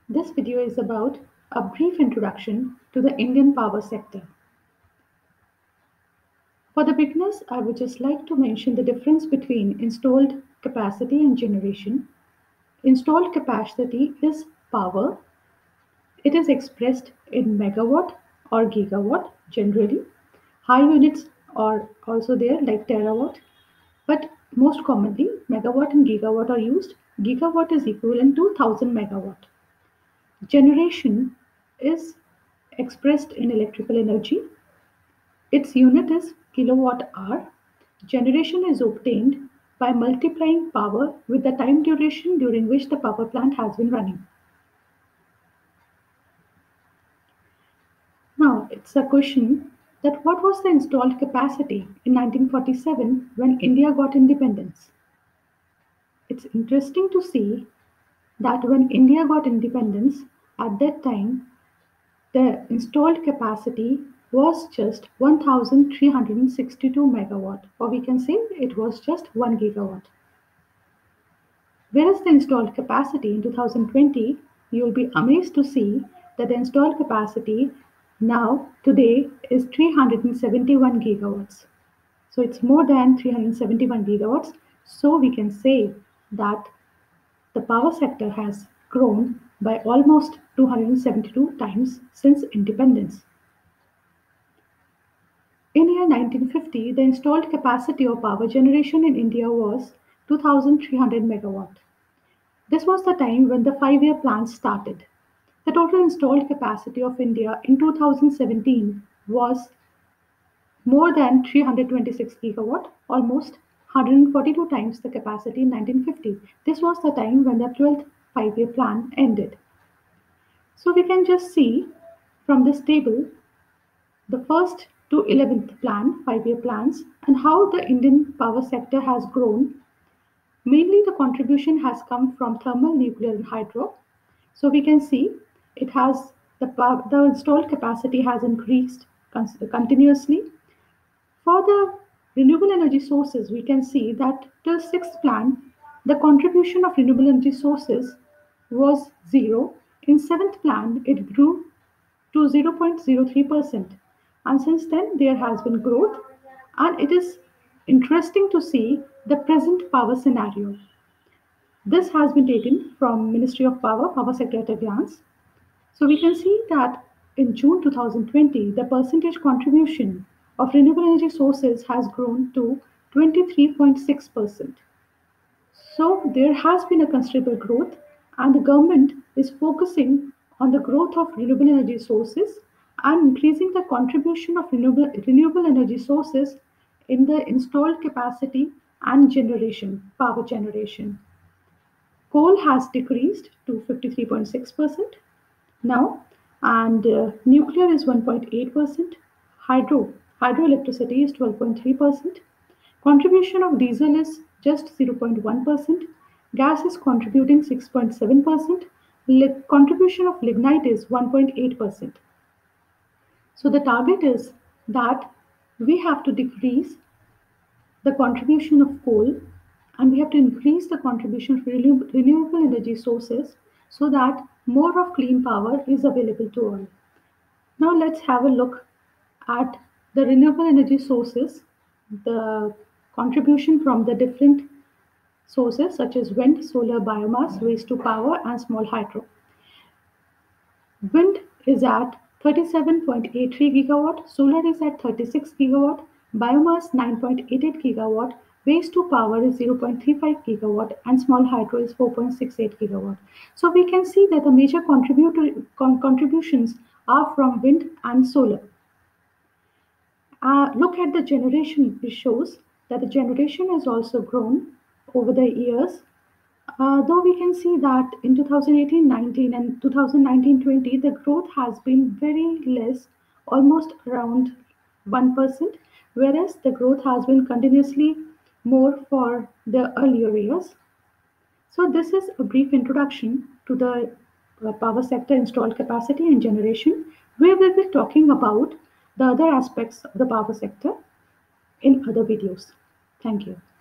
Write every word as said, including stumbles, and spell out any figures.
This video is about a brief introduction to the Indian power sector. For the beginners, I would just like to mention the difference between installed capacity and generation. Installed capacity is power. It is expressed in megawatt or gigawatt generally. High units are also there like terawatt, but most commonly megawatt and gigawatt are used. Gigawatt is equivalent to one thousand megawatt. Generation is expressed in electrical energy. Its unit is kilowatt hour. Generation is obtained by multiplying power with the time duration during which the power plant has been running. Now, it's a question that what was the installed capacity in nineteen forty-seven when India got independence? It's interesting to see that when India got independence, at that time, the installed capacity was just one thousand three hundred sixty-two megawatt, or we can say it was just one gigawatt. Whereas the installed capacity in two thousand twenty, you'll be amazed to see that the installed capacity now today is three hundred seventy-one gigawatts. So it's more than three hundred seventy-one gigawatts. So we can say that the power sector has grown by almost two hundred seventy-two times since independence. In year nineteen fifty, the installed capacity of power generation in India was two thousand three hundred megawatt. This was the time when the five-year plan started. The total installed capacity of India in two thousand seventeen was more than three hundred twenty-six gigawatt, almost one hundred forty-two times the capacity in nineteen fifty. This was the time when the twelfth five-year plan ended. So we can just see from this table the first to eleventh plan, five-year plans, and how the Indian power sector has grown. Mainly the contribution has come from thermal, nuclear, and hydro. So we can see it has the, the installed capacity has increased continuously. For the renewable energy sources, we can see that till sixth plan, the contribution of renewable energy sources was zero. In seventh plan, it grew to zero point zero three percent. And since then, there has been growth, and it is interesting to see the present power scenario. This has been taken from Ministry of Power, Power Sector at a glance. So we can see that in June two thousand twenty, the percentage contribution of renewable energy sources has grown to twenty-three point six percent. So there has been a considerable growth, and the government is focusing on the growth of renewable energy sources and increasing the contribution of renewable, renewable energy sources in the installed capacity and generation, power generation. Coal has decreased to fifty-three point six percent now, and uh, nuclear is one point eight percent. Hydro, hydroelectricity is twelve point three percent. Contribution of diesel is just zero point one percent. Gas is contributing six point seven percent. Le- contribution of lignite is one point eight percent. So the target is that we have to decrease the contribution of coal, and we have to increase the contribution of renew- renewable energy sources so that more of clean power is available to all. Now let's have a look at the renewable energy sources, the contribution from the different sources such as wind, solar, biomass, waste to power, and small hydro. Wind is at thirty-seven point eight three gigawatt, solar is at thirty-six gigawatt, biomass nine point eight eight gigawatt, waste to power is zero point three five gigawatt, and small hydro is four point six eight gigawatt. So we can see that the major contributor, con- contributions are from wind and solar. Uh, look at the generation. It shows that the generation has also grown over the years. Uh, though we can see that in two thousand eighteen nineteen and two thousand nineteen twenty, the growth has been very less, almost around one percent, whereas the growth has been continuously more for the earlier years. So, this is a brief introduction to the uh, power sector installed capacity and generation. We will be talking about the other aspects of the power sector in other videos. Thank you.